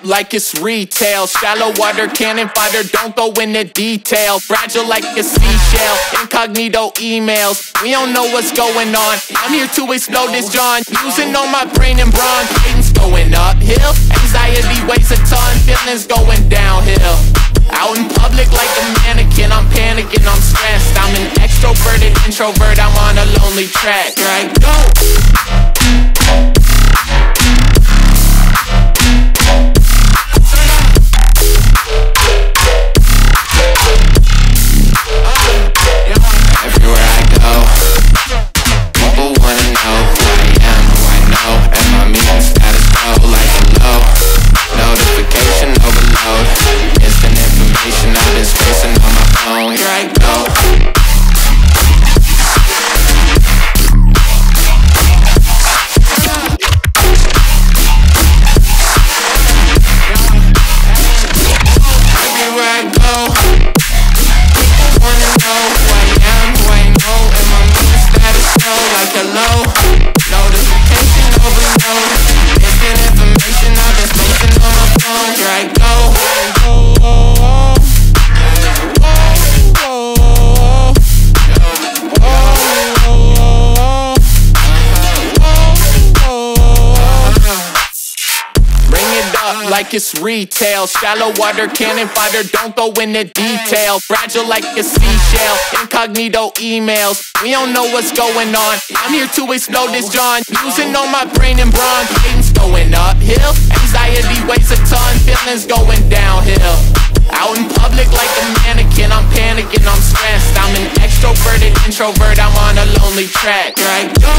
like it's retail. Shallow water cannon fighter, don't go into detail. Fragile like a seashell, incognito emails. We don't know what's going on. I'm here to explode this John. Using all my brain and brawn. Cadence going uphill, anxiety weighs a ton. Feelings going downhill. Out in public like a mannequin, I'm panicking, I'm stressed. I'm an extroverted introvert, I'm on a lonely track. Right, go! Everywhere I go, people wanna know who I am, who I know. And my meeting status quo like a low. Notification overload. Instant information I've been spacing on my phone. Here I go. Like it's retail. Shallow water cannon fighter, don't go into detail. Fragile like a seashell, incognito emails. We don't know what's going on. I'm here to explode this John. Using all my brain and brawn. Cadence going uphill, anxiety weighs a ton. Feelings going downhill. Out in public like a mannequin, I'm panicking, I'm stressed. I'm an extroverted introvert, I'm on a lonely track. Right, go!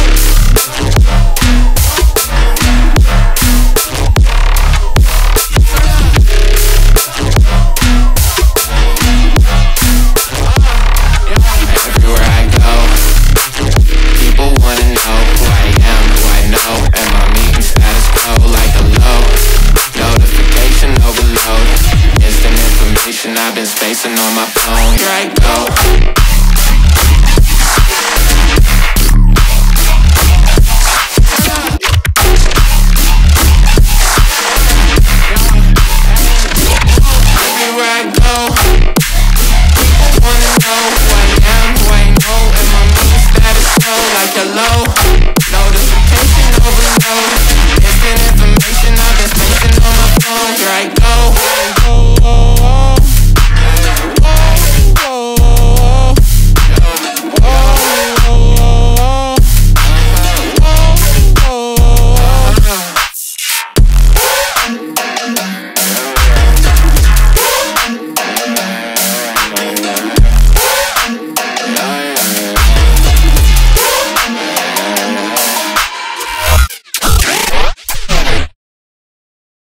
I've been spacing on my phone. Here I go.